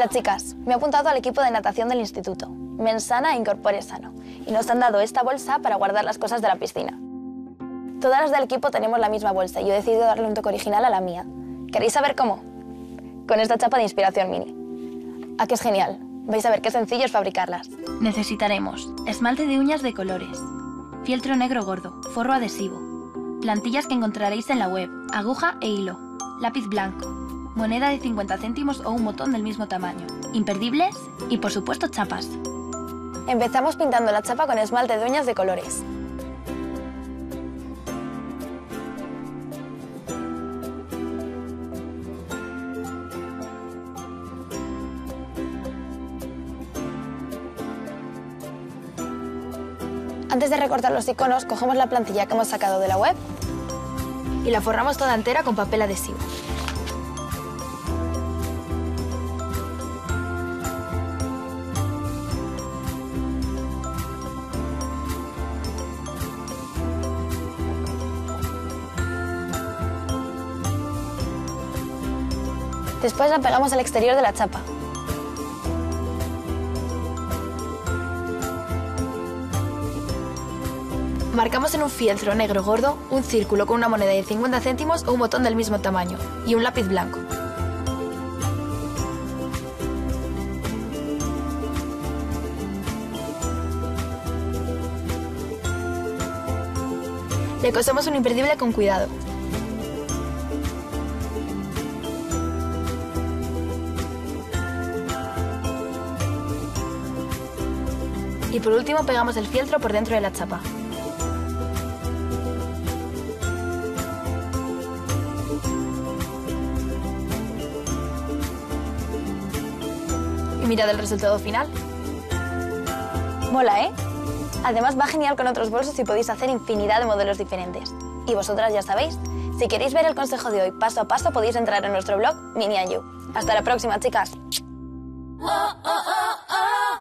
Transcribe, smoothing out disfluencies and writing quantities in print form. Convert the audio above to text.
Hola chicas, me he apuntado al equipo de natación del instituto. Mens sana, incorpore sano. Y nos han dado esta bolsa para guardar las cosas de la piscina. Todas las del equipo tenemos la misma bolsa y yo he decidido darle un toque original a la mía. ¿Queréis saber cómo? Con esta chapa de inspiración mini. ¿A qué es genial? Vais a ver qué sencillo es fabricarlas. Necesitaremos esmalte de uñas de colores, fieltro negro gordo, forro adhesivo, plantillas que encontraréis en la web, aguja e hilo, lápiz blanco, moneda de 50 céntimos o un botón del mismo tamaño, imperdibles y, por supuesto, chapas. Empezamos pintando la chapa con esmalte de uñas de colores. Antes de recortar los iconos, cogemos la plantilla que hemos sacado de la web y la forramos toda entera con papel adhesivo. Después la pegamos al exterior de la chapa. Marcamos en un fieltro negro gordo un círculo con una moneda de 50 céntimos o un botón del mismo tamaño y un lápiz blanco. Le cosemos un imperdible con cuidado. Y por último pegamos el fieltro por dentro de la chapa. Y mirad el resultado final. Mola, ¿eh? Además va genial con otros bolsos y podéis hacer infinidad de modelos diferentes. Y vosotras ya sabéis, si queréis ver el consejo de hoy paso a paso podéis entrar en nuestro blog Mini and You. Hasta la próxima, chicas.